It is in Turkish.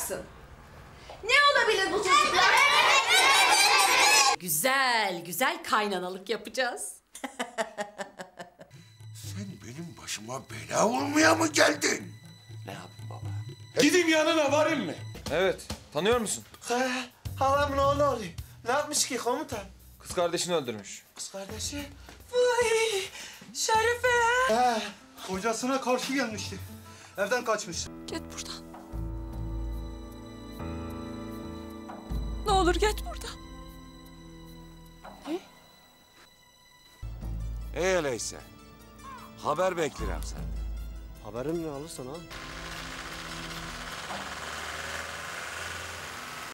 olacaksın. Ne olabilir bu çocuklar? Güzel güzel kaynanalık yapacağız. Sen benim başıma bela vurmaya mı geldin? Ne yapayım baba? Gideyim yanına varayım mı? Evet. Tanıyor musun? Halamın oğlu oluyor. Ne yapmış ki komutan? Kız kardeşini öldürmüş. Kız kardeşi. Vay Şerife. Kocasına karşı gelmişti. Evden kaçmış. Git buradan. Ne olur git buradan. Öyleyse haber beklerim senden. Haberim ne alırsan ha?